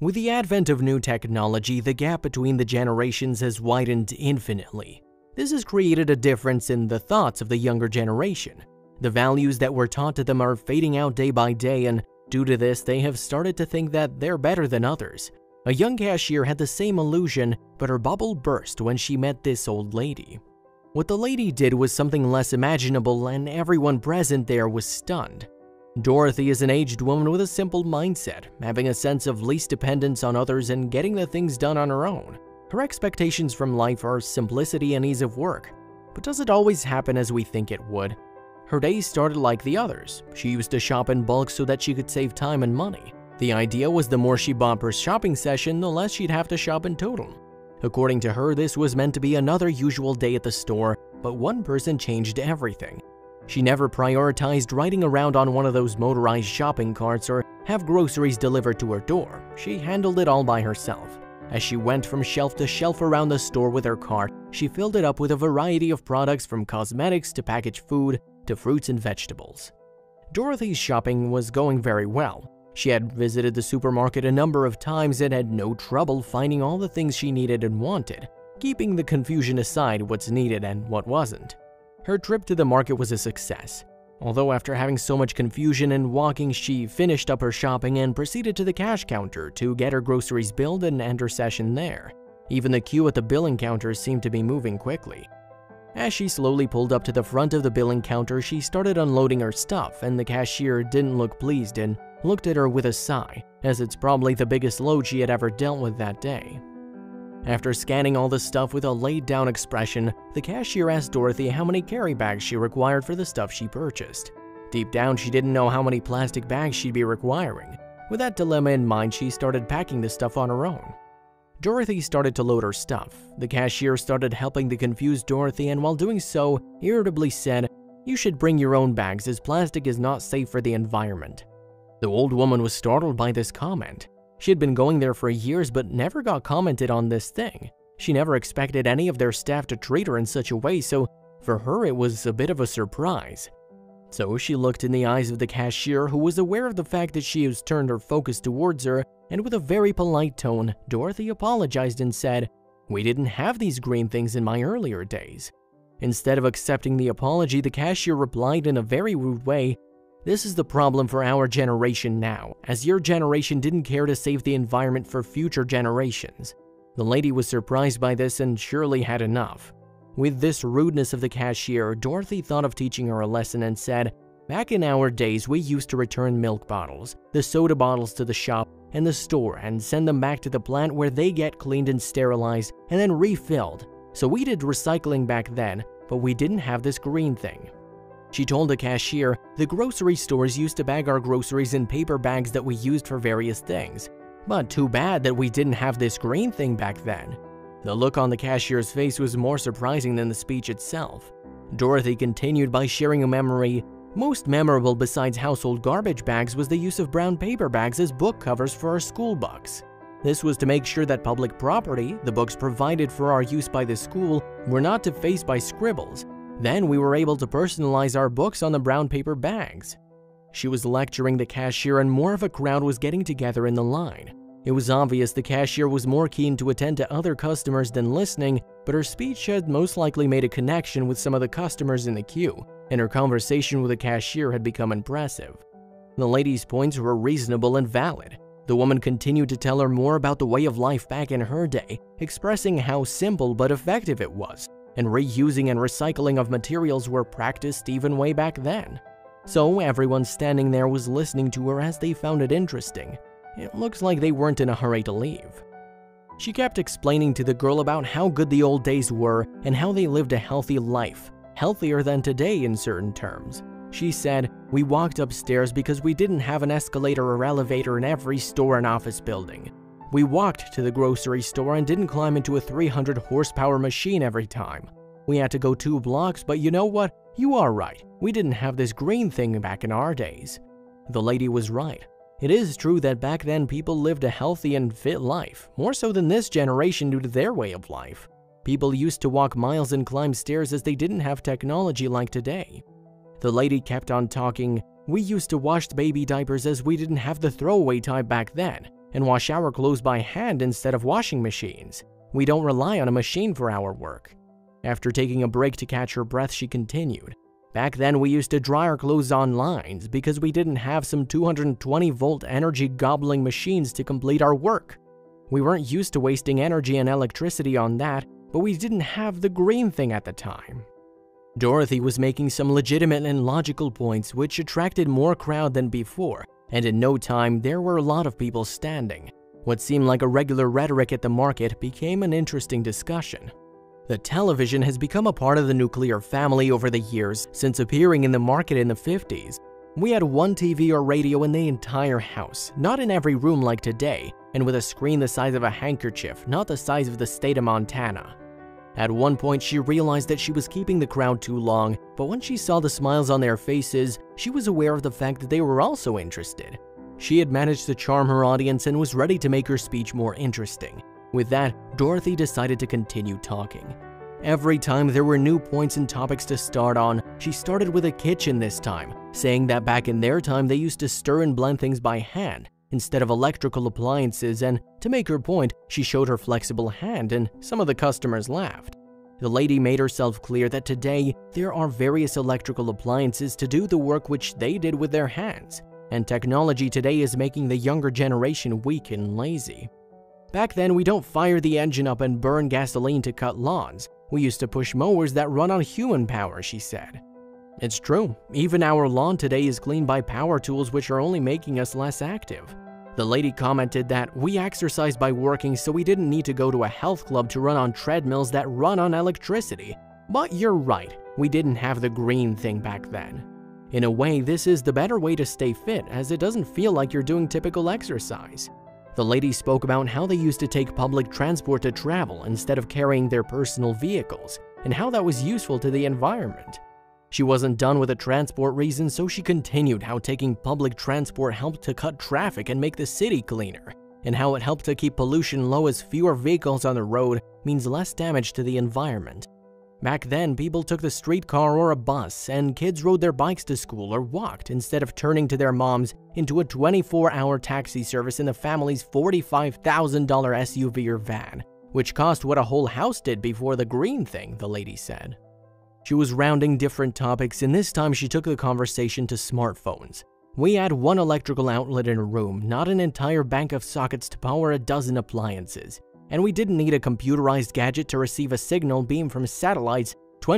With the advent of new technology, the gap between the generations has widened infinitely. This has created a difference in the thoughts of the younger generation. The values that were taught to them are fading out day by day, and due to this, they have started to think that they're better than others. A young cashier had the same illusion, but her bubble burst when she met this old lady. What the lady did was something less imaginable, and everyone present there was stunned. Dorothy is an aged woman with a simple mindset, having a sense of least dependence on others and getting the things done on her own. Her expectations from life are simplicity and ease of work. But does it always happen as we think it would? Her days started like the others. She used to shop in bulk so that she could save time and money. The idea was the more she bought per shopping session, the less she'd have to shop in total. According to her, this was meant to be another usual day at the store, but one person changed everything. She never prioritized riding around on one of those motorized shopping carts or have groceries delivered to her door. She handled it all by herself. As she went from shelf to shelf around the store with her cart, she filled it up with a variety of products from cosmetics to packaged food to fruits and vegetables. Dorothy's shopping was going very well. She had visited the supermarket a number of times and had no trouble finding all the things she needed and wanted, keeping the confusion aside what's needed and what wasn't. Her trip to the market was a success. Although after having so much confusion and walking, she finished up her shopping and proceeded to the cash counter to get her groceries billed and end her session there. Even the queue at the billing counter seemed to be moving quickly. As she slowly pulled up to the front of the billing counter, she started unloading her stuff, and the cashier didn't look pleased and looked at her with a sigh, as it's probably the biggest load she had ever dealt with that day. After scanning all the stuff with a laid-down expression, the cashier asked Dorothy how many carry bags she required for the stuff she purchased. Deep down, she didn't know how many plastic bags she'd be requiring. With that dilemma in mind, she started packing the stuff on her own. Dorothy started to load her stuff. The cashier started helping the confused Dorothy, and while doing so, irritably said, "You should bring your own bags, as plastic is not safe for the environment." The old woman was startled by this comment. She had been going there for years but never got commented on this thing. She never expected any of their staff to treat her in such a way, so for her it was a bit of a surprise. So she looked in the eyes of the cashier, who was aware of the fact that she has turned her focus towards her, and with a very polite tone, Dorothy apologized and said, "We didn't have these green things in my earlier days." Instead of accepting the apology, the cashier replied in a very rude way, "This is the problem for our generation now, as your generation didn't care to save the environment for future generations." The lady was surprised by this and surely had enough. With this rudeness of the cashier, Dorothy thought of teaching her a lesson and said, "Back in our days, we used to return milk bottles, the soda bottles to the shop and the store and send them back to the plant where they get cleaned and sterilized and then refilled. So we did recycling back then, but we didn't have this green thing." She told the cashier, "The grocery stores used to bag our groceries in paper bags that we used for various things. But too bad that we didn't have this green thing back then." The look on the cashier's face was more surprising than the speech itself. Dorothy continued by sharing a memory. Most memorable besides household garbage bags was the use of brown paper bags as book covers for our school books. This was to make sure that public property, the books provided for our use by the school, were not defaced by scribbles. Then we were able to personalize our books on the brown paper bags. She was lecturing the cashier and more of a crowd was getting together in the line. It was obvious the cashier was more keen to attend to other customers than listening, but her speech had most likely made a connection with some of the customers in the queue, and her conversation with the cashier had become impressive. The lady's points were reasonable and valid. The woman continued to tell her more about the way of life back in her day, expressing how simple but effective it was, and reusing and recycling of materials were practiced even way back then. So everyone standing there was listening to her as they found it interesting. It looks like they weren't in a hurry to leave. She kept explaining to the girl about how good the old days were and how they lived a healthy life, healthier than today in certain terms. She said, "We walked upstairs because we didn't have an escalator or elevator in every store and office building. We walked to the grocery store and didn't climb into a 300 horsepower machine every time. We had to go 2 blocks, but you know what? You are right. We didn't have this green thing back in our days." The lady was right. It is true that back then people lived a healthy and fit life, more so than this generation due to their way of life. People used to walk miles and climb stairs as they didn't have technology like today. The lady kept on talking. "We used to wash baby diapers as we didn't have the throwaway type back then. and wash our clothes by hand instead of washing machines. We don't rely on a machine for our work." After taking a break to catch her breath, she continued, "Back then, we used to dry our clothes on lines because we didn't have some 220-volt energy-gobbling machines to complete our work. We weren't used to wasting energy and electricity on that, but we didn't have the green thing at the time." Dorothy was making some legitimate and logical points which attracted more crowd than before, and in no time there were a lot of people standing. What seemed like a regular rhetoric at the market became an interesting discussion. The television has become a part of the nuclear family over the years since appearing in the market in the 50s. We had one TV or radio in the entire house, not in every room like today, and with a screen the size of a handkerchief, not the size of the state of Montana. At one point, she realized that she was keeping the crowd too long, but when she saw the smiles on their faces, she was aware of the fact that they were also interested. She had managed to charm her audience and was ready to make her speech more interesting. With that, Dorothy decided to continue talking. Every time there were new points and topics to start on, she started with a kitchen this time, saying that back in their time they used to stir and blend things by hand instead of electrical appliances, and to make her point, she showed her flexible hand and some of the customers laughed. The lady made herself clear that today there are various electrical appliances to do the work which they did with their hands, and technology today is making the younger generation weak and lazy. Back then, we don't fire the engine up and burn gasoline to cut lawns. We used to push mowers that run on human power, she said. It's true, even our lawn today is cleaned by power tools which are only making us less active. The lady commented that we exercised by working, so we didn't need to go to a health club to run on treadmills that run on electricity. But you're right, we didn't have the green thing back then. In a way, this is the better way to stay fit, as it doesn't feel like you're doing typical exercise. The lady spoke about how they used to take public transport to travel instead of carrying their personal vehicles, and how that was useful to the environment. She wasn't done with the transport reason, so she continued how taking public transport helped to cut traffic and make the city cleaner, and how it helped to keep pollution low as fewer vehicles on the road means less damage to the environment. Back then, people took the streetcar or a bus, and kids rode their bikes to school or walked instead of turning to their moms into a 24-hour taxi service in the family's $45,000 SUV or van, which cost what a whole house did before the green thing, the lady said. She was rounding different topics, and this time she took the conversation to smartphones. We had one electrical outlet in a room, not an entire bank of sockets to power a dozen appliances. And we didn't need a computerized gadget to receive a signal beam from satellites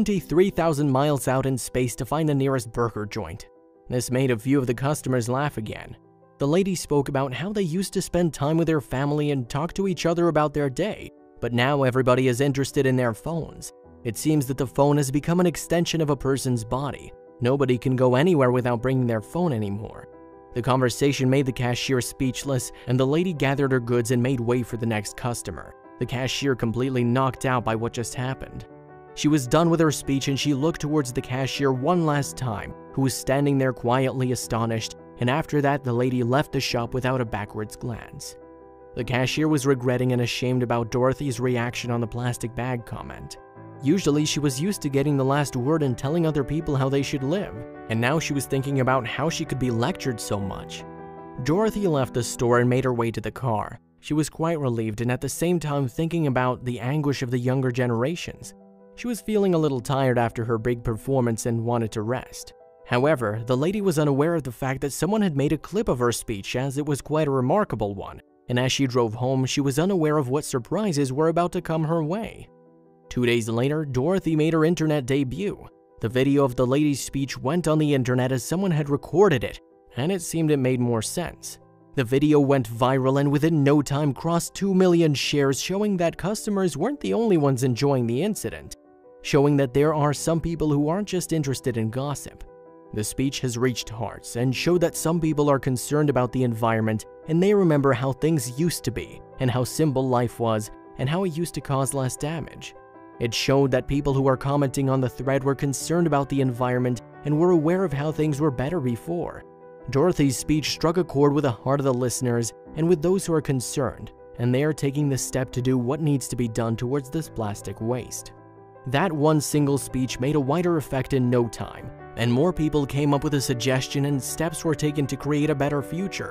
23,000 miles out in space to find the nearest burger joint. This made a few of the customers laugh again. The lady spoke about how they used to spend time with their family and talk to each other about their day, but now everybody is interested in their phones. It seems that the phone has become an extension of a person's body. Nobody can go anywhere without bringing their phone anymore. The conversation made the cashier speechless, and the lady gathered her goods and made way for the next customer. The cashier completely knocked out by what just happened. She was done with her speech and she looked towards the cashier one last time, who was standing there quietly astonished, and after that the lady left the shop without a backwards glance. The cashier was regretting and ashamed about Dorothy's reaction on the plastic bag comment. Usually she was used to getting the last word and telling other people how they should live, and now she was thinking about how she could be lectured so much. Dorothy left the store and made her way to the car. She was quite relieved and at the same time thinking about the anguish of the younger generations. She was feeling a little tired after her big performance and wanted to rest. However, the lady was unaware of the fact that someone had made a clip of her speech, as it was quite a remarkable one, and as she drove home, she was unaware of what surprises were about to come her way. 2 days later, Dorothy made her internet debut. The video of the lady's speech went on the internet as someone had recorded it, and it seemed it made more sense. The video went viral and within no time crossed 2 million shares, showing that customers weren't the only ones enjoying the incident, showing that there are some people who aren't just interested in gossip. The speech has reached hearts and showed that some people are concerned about the environment and they remember how things used to be and how simple life was and how it used to cause less damage. It showed that people who are commenting on the thread were concerned about the environment and were aware of how things were better before. Dorothy's speech struck a chord with the heart of the listeners and with those who are concerned, and they are taking the step to do what needs to be done towards this plastic waste. That one single speech made a wider effect in no time, and more people came up with a suggestion and steps were taken to create a better future.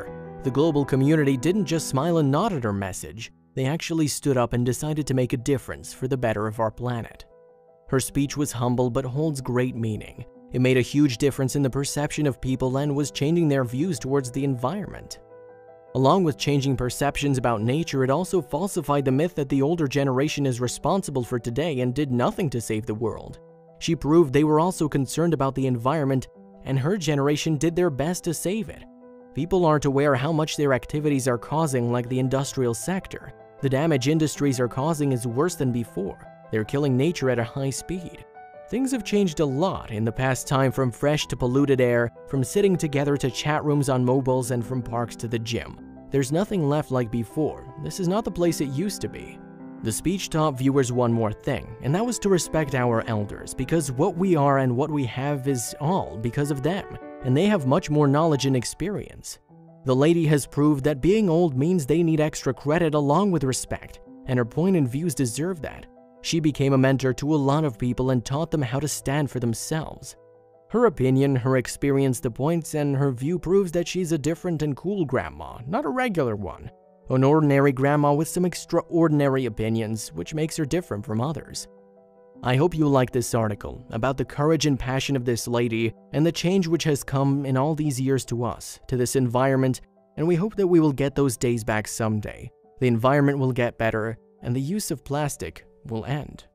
The global community didn't just smile and nod at her message, they actually stood up and decided to make a difference for the better of our planet. Her speech was humble but holds great meaning. It made a huge difference in the perception of people and was changing their views towards the environment. Along with changing perceptions about nature, it also falsified the myth that the older generation is responsible for today and did nothing to save the world. She proved they were also concerned about the environment, and her generation did their best to save it. People aren't aware how much their activities are causing, like the industrial sector. The damage industries are causing is worse than before. They're killing nature at a high speed. Things have changed a lot in the past time, from fresh to polluted air, from sitting together to chat rooms on mobiles, and from parks to the gym. There's nothing left like before. This is not the place it used to be. The speech taught viewers one more thing, and that was to respect our elders, because what we are and what we have is all because of them, and they have much more knowledge and experience. The lady has proved that being old means they need extra credit along with respect, and her point and views deserve that. She became a mentor to a lot of people and taught them how to stand for themselves. Her opinion, her experience, the points, and her view proves that she's a different and cool grandma, not a regular one. An ordinary grandma with some extraordinary opinions, which makes her different from others. I hope you like this article about the courage and passion of this lady and the change which has come in all these years to us, to this environment, and we hope that we will get those days back someday. The environment will get better, and the use of plastic will end.